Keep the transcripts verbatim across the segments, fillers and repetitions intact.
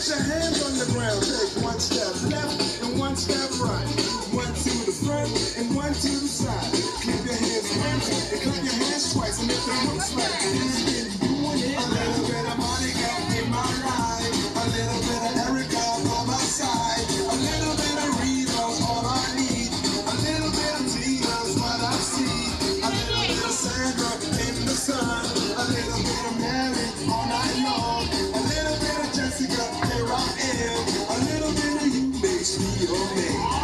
Put your hands on the ground. Take one step left and one step right. One to the front and one to the side. Keep your hands once and clap your hands twice. And if it looks like this, then you want it. A little bit of Monica in my life. A little bit of Erica on my side. A little bit of Revo's all I need. A little bit of Tina's what I see. A little bit of Sandra in the sun. A little bit of Mary all night long. A little bit of Jessica, here I am. A little bit of you makes me your man.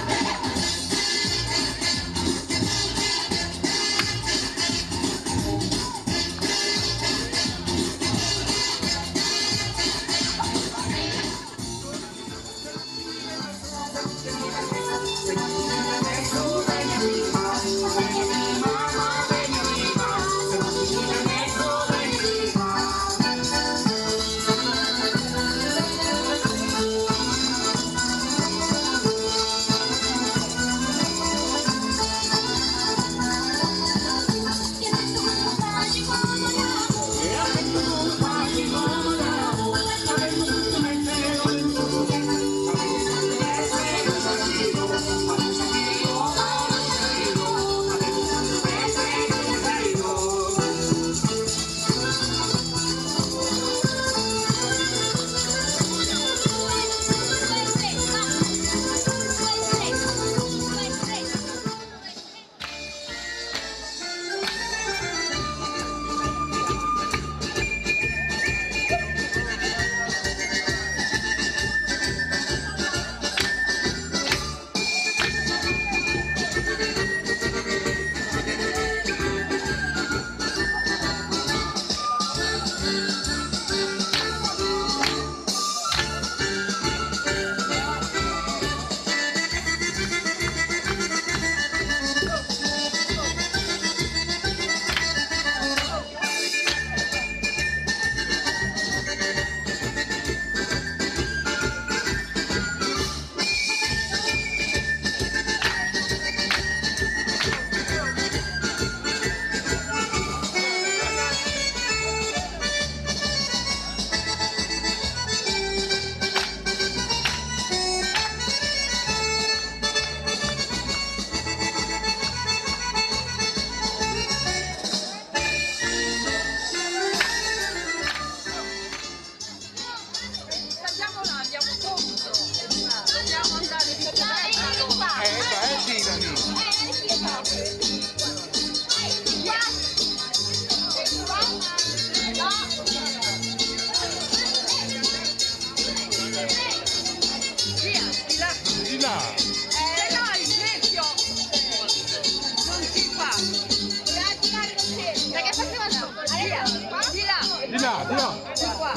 Di là, di là. Di qua.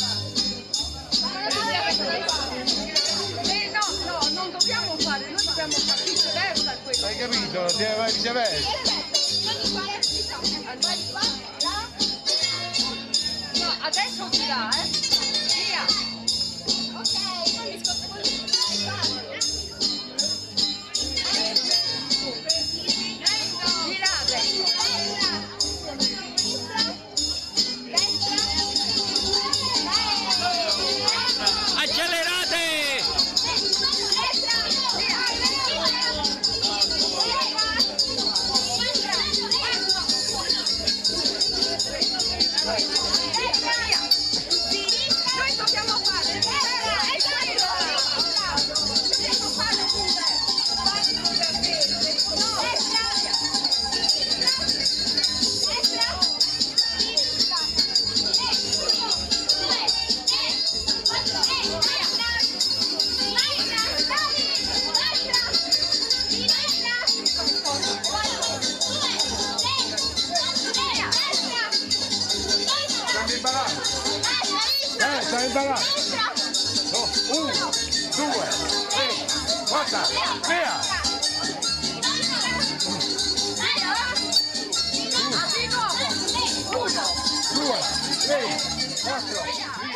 Eh no, no, non dobbiamo fare, noi dobbiamo fare viceversa questo. Hai capito? Deve viceversa. No, adesso di là, eh. Via. Di là adesso. Accelerate! Noi dobbiamo fare Eh, stai imparando. No, uno, due, tre, guarda, via. Uno, due, tre, quattro.